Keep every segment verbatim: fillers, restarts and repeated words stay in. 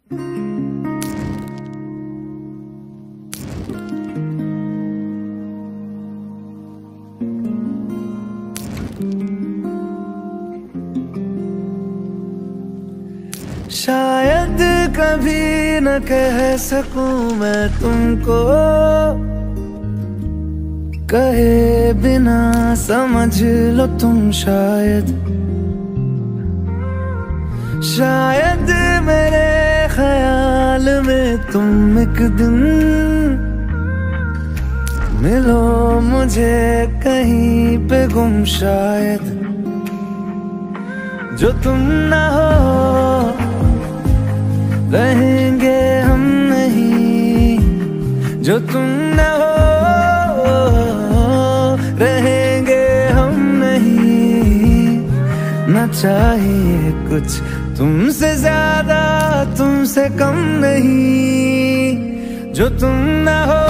शायद कभी न कह सकूं मैं तुमको, कहे बिना समझ लो तुम शायद। शायद मेरे ख्याल में तुम एक दिन मिलो मुझे कहीं पे गुम शायद। जो तुम ना हो रहेंगे हम नहीं, जो तुम न हो रहेंगे हम नहीं। न चाहिए कुछ तुमसे ज्यादा तुमसे कम नहीं। जो तुम न हो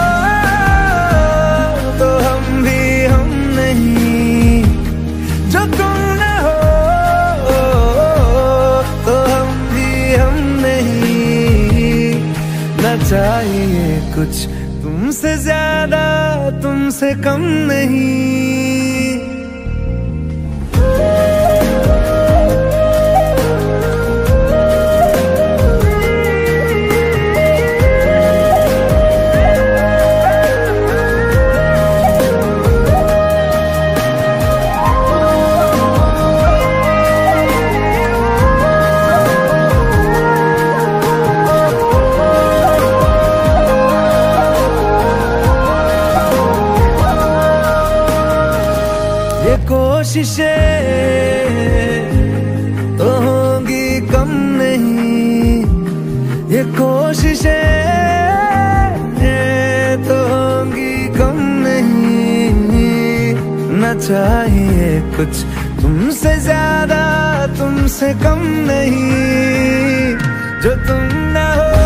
तो हम भी हम नहीं, जो तुम न हो तो हम भी हम नहीं। न चाहिए कुछ तुमसे ज्यादा तुमसे कम नहीं। ये कोशिशें तो होंगी कम नहीं, ये कोशिशें तो होंगी कम नहीं। न चाहिए कुछ तुमसे ज्यादा तुमसे कम नहीं। जो तुम न हो